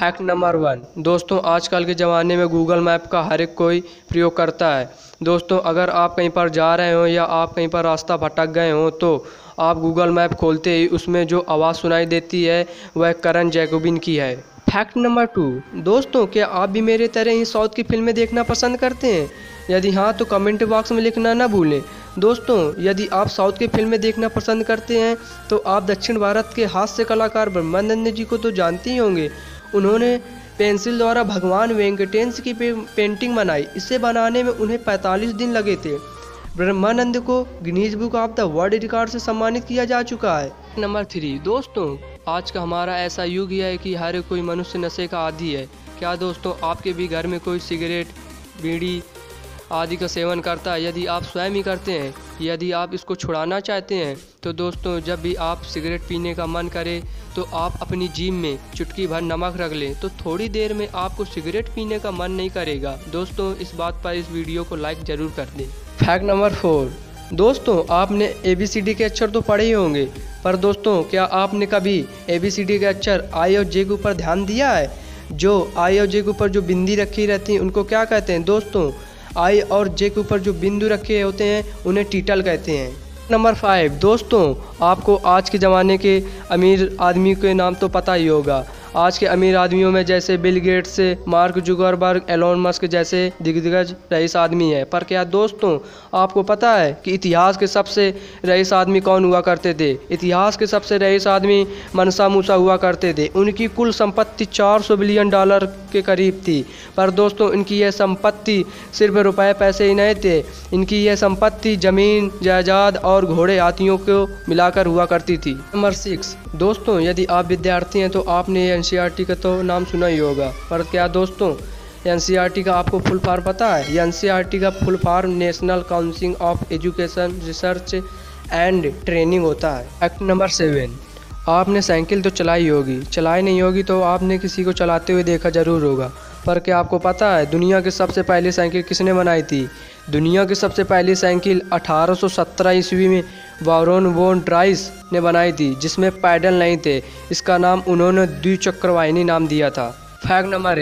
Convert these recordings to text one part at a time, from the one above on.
Fact number 1 दोस्तों, आजकल के ज़माने में गूगल मैप का हर एक कोई प्रयोग करता है। दोस्तों, अगर आप कहीं पर जा रहे हो या आप कहीं पर रास्ता भटक गए हो तो आप गूगल मैप खोलते ही उसमें जो आवाज़ सुनाई देती है वह करण जैकोबिन की है। फैक्ट नंबर 2 दोस्तों, क्या आप भी मेरे तरह ही साउथ की फिल्में देखना पसंद करते हैं? यदि हाँ तो कमेंट बॉक्स में लिखना ना भूलें। दोस्तों, यदि आप साउथ की फिल्में देखना पसंद करते हैं तो आप दक्षिण भारत के हास्य कलाकार ब्रह्मानंद जी को तो जानते ही होंगे। उन्होंने पेंसिल द्वारा भगवान वेंकटेश की पेंटिंग बनाई। इसे बनाने में उन्हें 45 दिन लगे थे। ब्रह्मानंद को Guinness book of the world record से सम्मानित किया जा चुका है। नंबर 3 दोस्तों, आज का हमारा ऐसा युग है कि हर कोई मनुष्य नशे का आदी है। क्या दोस्तों, आपके भी घर में कोई सिगरेट, बीड़ी आदि का सेवन करता है? यदि आप स्वयं ही करते हैं, यदि आप इसको छुड़ाना चाहते हैं तो दोस्तों, जब भी आप सिगरेट पीने का मन करे तो आप अपनी जीभ में चुटकी भर नमक रख लें तो थोड़ी देर में आपको सिगरेट पीने का मन नहीं करेगा। दोस्तों, इस बात पर इस वीडियो को लाइक ज़रूर कर दें। फैक्ट नंबर 4 दोस्तों, आपने ABCD के अक्षर तो पढ़े ही होंगे, पर दोस्तों क्या आपने कभी ABCD के अक्षर I और J के ऊपर ध्यान दिया है? जो I और J के ऊपर जो बिंदी रखी रहती है उनको क्या कहते हैं? दोस्तों, I और J के ऊपर जो बिंदु रखे होते हैं उन्हें टीटल कहते हैं। नंबर 5 दोस्तों, आपको आज के ज़माने के अमीर आदमी के नाम तो पता ही होगा। आज के अमीर आदमियों में जैसे Bill Gates, Mark Zuckerberg, Elon Musk जैसे दिग्गज रईस आदमी है। पर क्या दोस्तों, आपको पता है कि इतिहास के सबसे रईस आदमी कौन हुआ करते थे? इतिहास के सबसे रईस आदमी मनसा मूसा हुआ करते थे। उनकी कुल संपत्ति $400 बिलियन के करीब थी। पर दोस्तों, इनकी यह संपत्ति सिर्फ रुपए पैसे ही नहीं थे, इनकी यह संपत्ति ज़मीन, जायदाद और घोड़े हाथियों को मिलाकर हुआ करती थी। नंबर 6 दोस्तों, यदि आप विद्यार्थी हैं तो आपने NCERT का तो नाम सुना ही होगा। पर क्या दोस्तों, NCERT का आपको फुल फॉर्म पता है? NCERT का full form national council of education research and training होता है। फैक्ट नंबर 7 आपने साइकिल तो चलाई होगी, चलाई नहीं होगी तो आपने किसी को चलाते हुए देखा ज़रूर होगा। पर क्या आपको पता है दुनिया की सबसे पहली साइकिल किसने बनाई थी? दुनिया की सबसे पहली साइकिल 1817 ईस्वी में बारोन वॉन ड्राइस ने बनाई थी, जिसमें पैडल नहीं थे। इसका नाम उन्होंने द्विचक्रवाहिनी नाम दिया था। फैक्ट नंबर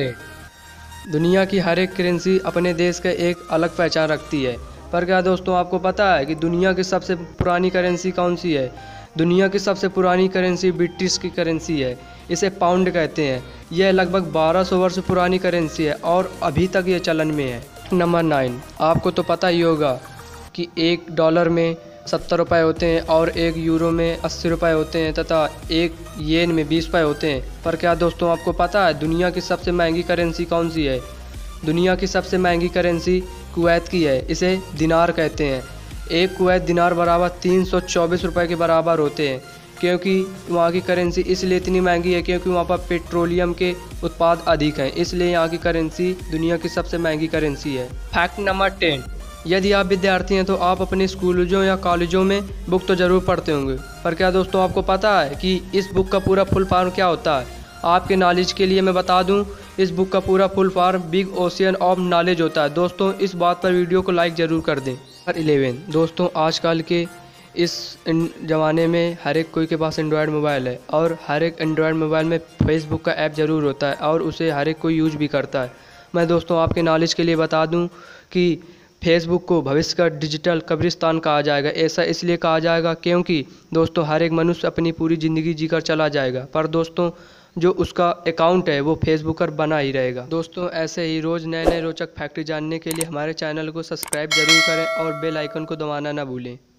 8 दुनिया की हर एक करेंसी अपने देश का एक अलग पहचान रखती है। पर क्या दोस्तों, आपको पता है कि दुनिया की सबसे पुरानी करेंसी कौन सी है? दुनिया की सबसे पुरानी करेंसी ब्रिटिश की करेंसी है। इसे पाउंड कहते हैं। यह लगभग 1200 वर्ष पुरानी करेंसी है और अभी तक ये चलन में है। नंबर 9 आपको तो पता ही होगा कि $1 में 70 रुपये होते हैं और €1 में 80 रुपये होते हैं तथा €1 में 20 रुपये होते हैं। पर क्या दोस्तों, आपको पता है दुनिया की सबसे महंगी करेंसी कौन सी है? दुनिया की सबसे महंगी करेंसी कुवैत की है। इसे दिनार कहते हैं। एक कुवैत दिनार बराबर 324 रुपये के बराबर होते हैं। क्योंकि वहाँ की करेंसी इसलिए इतनी महंगी है क्योंकि वहाँ पर पेट्रोलियम के उत्पाद अधिक हैं, इसलिए यहाँ की करेंसी दुनिया की सबसे महंगी करेंसी है। फैक्ट नंबर 10 यदि आप विद्यार्थी हैं तो आप अपने स्कूलों या कॉलेजों में बुक तो ज़रूर पढ़ते होंगे। पर क्या दोस्तों, आपको पता है कि इस बुक का पूरा फुल फॉर्म क्या होता है? आपके नॉलेज के लिए मैं बता दूं, इस बुक का पूरा full form big ocean of knowledge होता है। दोस्तों, इस बात पर वीडियो को लाइक ज़रूर कर दें। नंबर 11 दोस्तों, आजकल के इस ज़माने में हर एक कोई के पास एंड्रॉयड मोबाइल है और हर एक एंड्रॉयड मोबाइल में फेसबुक का ऐप ज़रूर होता है और उसे हर एक कोई यूज भी करता है। मैं दोस्तों आपके नॉलेज के लिए बता दूं कि फेसबुक को भविष्य का डिजिटल कब्रिस्तान कहा जाएगा। ऐसा इसलिए कहा जाएगा क्योंकि दोस्तों हर एक मनुष्य अपनी पूरी ज़िंदगी जीकर चला जाएगा, पर दोस्तों जो उसका अकाउंट है वो फेसबुक पर बना ही रहेगा। दोस्तों, ऐसे ही रोज़ नए नए रोचक फैक्ट जानने के लिए हमारे चैनल को सब्सक्राइब जरूर करें और बेल आइकन को दबाना ना भूलें।